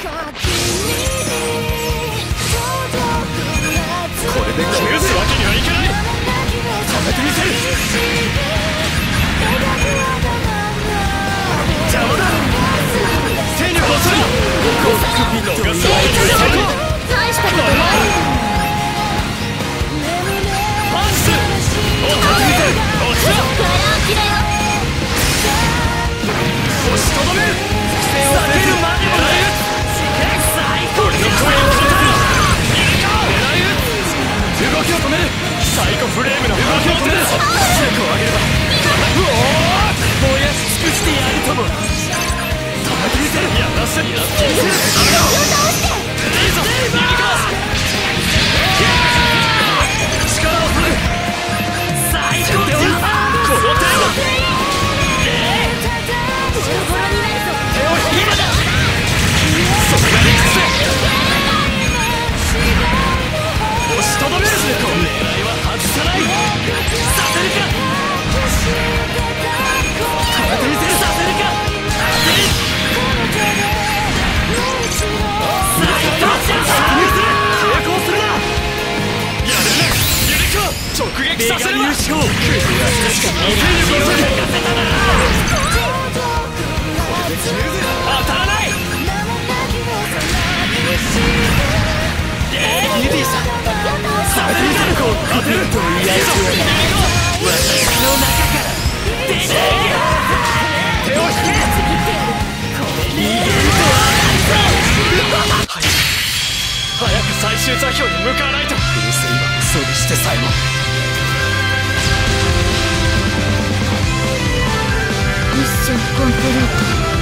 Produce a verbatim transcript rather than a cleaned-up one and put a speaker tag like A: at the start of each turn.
A: これで許すわけにはいかない。止めてみせる。邪魔だ。勢力をする。コックピットを逃したい。
B: 大したことない。
A: パンチを立てみせる。落ちろ。
B: 空きだよ。
A: 押しとどめる。避けるまでもない。最高の声を聞いた。狙い撃つ。動きを止める。サイコフレームの動きを止める。勢力を上げればうおー燃やし尽くしてやるとも。止めてみせる。やらせにやってみせる。いいぞユニコ力を振る。最高だ。この程度。
B: ボロボロになるぞ。
A: 手を引けばだ。それが理屈だ。押しとどめる。狙いは外さない。させるか。止めてみせる。させるか。最高じゃん。抵抗するな。やるなユニコ。直撃させるわ。優勝。確かに勢力をつけたな。当たらない。エディさんさせてみせる。勝てると言い合いそうだ。私の中から出ていけ。手を引け。逃げるとはないぞ。早く最終座標に向かわないと。うるせえわ。そうにしてさえも
B: ミッションコンプリート。